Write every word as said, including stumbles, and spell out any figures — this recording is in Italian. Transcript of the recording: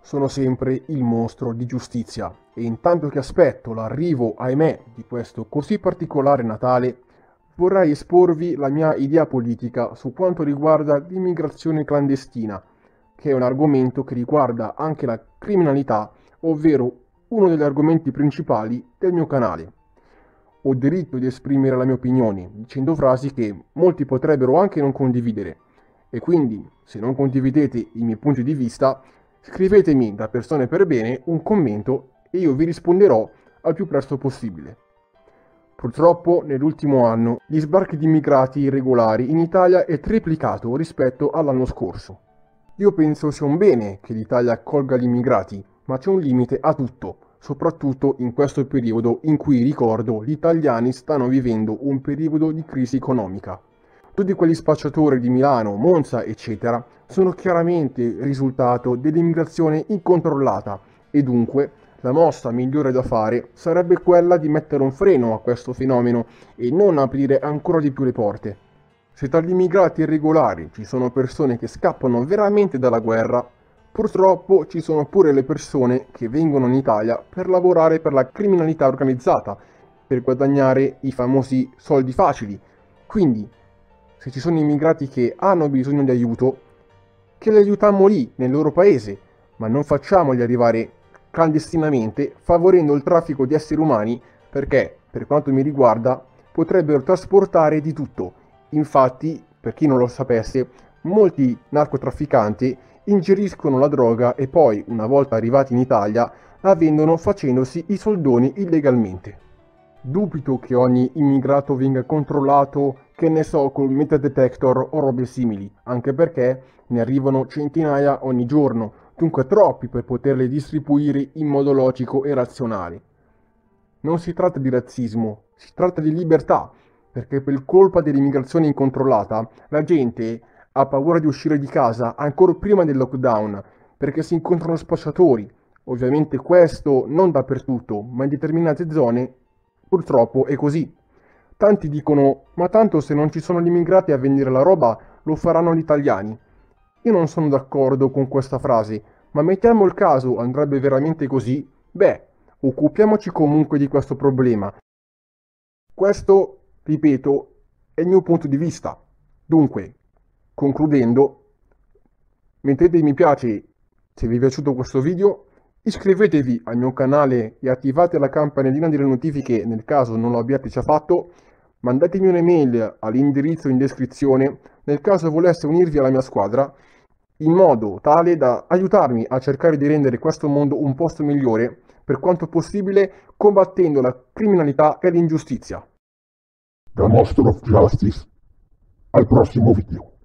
sono sempre il mostro di giustizia e intanto che aspetto l'arrivo, ahimè, di questo così particolare Natale, vorrei esporvi la mia idea politica su quanto riguarda l'immigrazione clandestina, che è un argomento che riguarda anche la criminalità, ovvero uno degli argomenti principali del mio canale. Ho diritto di esprimere la mia opinione, dicendo frasi che molti potrebbero anche non condividere, e quindi, se non condividete i miei punti di vista, scrivetemi da persone per bene un commento e io vi risponderò al più presto possibile. Purtroppo, nell'ultimo anno, gli sbarchi di immigrati irregolari in Italia è triplicato rispetto all'anno scorso. Io penso sia un bene che l'Italia accolga gli immigrati, ma c'è un limite a tutto, soprattutto in questo periodo in cui, ricordo, gli italiani stanno vivendo un periodo di crisi economica. Tutti quegli spacciatori di Milano, Monza, eccetera, sono chiaramente il risultato dell'immigrazione incontrollata e dunque la mossa migliore da fare sarebbe quella di mettere un freno a questo fenomeno e non aprire ancora di più le porte. Se tra gli immigrati irregolari ci sono persone che scappano veramente dalla guerra, purtroppo ci sono pure le persone che vengono in Italia per lavorare per la criminalità organizzata, per guadagnare i famosi soldi facili. Quindi, se ci sono immigrati che hanno bisogno di aiuto, che li aiutiamo lì, nel loro paese, ma non facciamoli arrivare clandestinamente, favorendo il traffico di esseri umani, perché, per quanto mi riguarda, potrebbero trasportare di tutto. Infatti, per chi non lo sapesse, molti narcotrafficanti ingeriscono la droga e poi, una volta arrivati in Italia, la vendono facendosi i soldoni illegalmente. Dubito che ogni immigrato venga controllato, che ne so, col metal detector o robe simili, anche perché ne arrivano centinaia ogni giorno, dunque troppi per poterli distribuire in modo logico e razionale. Non si tratta di razzismo, si tratta di libertà, perché per colpa dell'immigrazione incontrollata la gente ha paura di uscire di casa ancora prima del lockdown, perché si incontrano spacciatori. Ovviamente questo non dappertutto, ma in determinate zone purtroppo è così. Tanti dicono, ma tanto se non ci sono gli immigrati a vendere la roba, lo faranno gli italiani. Io non sono d'accordo con questa frase, ma mettiamo il caso andrebbe veramente così? Beh, occupiamoci comunque di questo problema. Questo, ripeto, è il mio punto di vista. Dunque, concludendo, mettete mi piace se vi è piaciuto questo video, iscrivetevi al mio canale e attivate la campanellina delle notifiche nel caso non lo abbiate già fatto, mandatemi un'email all'indirizzo in descrizione nel caso voleste unirvi alla mia squadra, in modo tale da aiutarmi a cercare di rendere questo mondo un posto migliore, per quanto possibile combattendo la criminalità e l'ingiustizia. Da Master of Justice, al prossimo video.